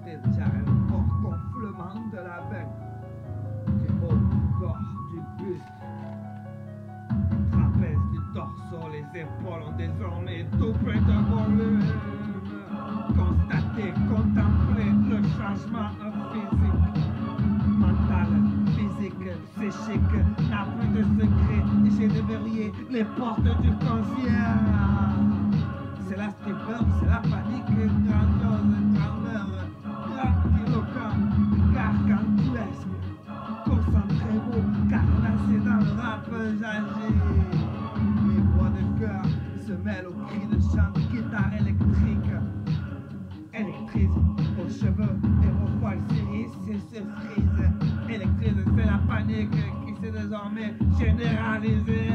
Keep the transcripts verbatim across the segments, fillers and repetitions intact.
sentais déjà un fort gonflement de la veine du haut du corps, du buste, du trapèze, du torse, les épaules ont désormais doublé de volume. Constater, contempler le changement physique, mental, physique, psychique, n'a plus de secret, j'ai déverrouillé les portes du conscient. C'est la stupeur, c'est la panique, grandiose, grandeur, grandiloquent, gargantuesque, concentrez-vous, car là c'est dans le rap, j'agis. Les voix de cœur se mêlent aux cris de chant de guitare électrique, électrise aux cheveux et aux poils s'irrissent et se frisent. Électrise, c'est la panique qui s'est désormais généralisée.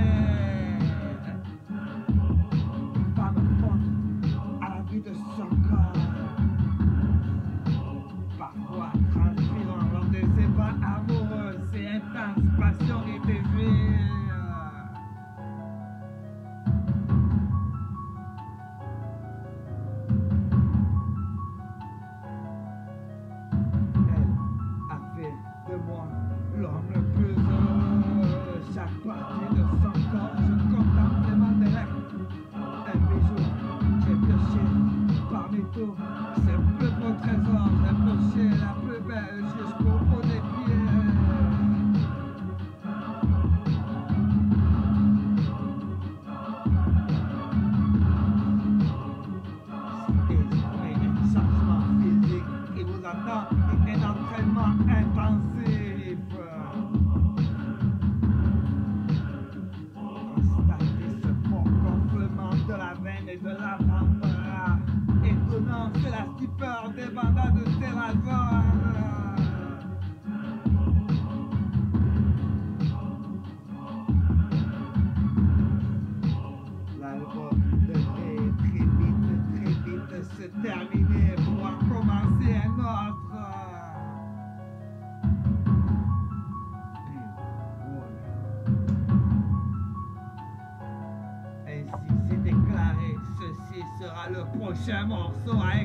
Une femme fonde à la vue de son corps, parfois transpirant lors de ses pas amoureux, c'est intense, passion et désir. De moi, l'homme le plus heureux. Chaque partie de son corps, je contemple mon direct. Un bijou, j'ai pioché parmi tout ses plus beaux trésors. J'ai pioché la plus belle jusqu'au bout des pieds. Et un changement physique qui vous attend et un entraînement intensif. Constatez ce fort gonflement de la veine et de l'avant-bras. Étonnant, c'est la stupeur des bandades de Terrazone. L'album devrait très vite, très vite se terminer pour en commencer un autre. Ainsi c'est déclaré, ceci sera le prochain morceau à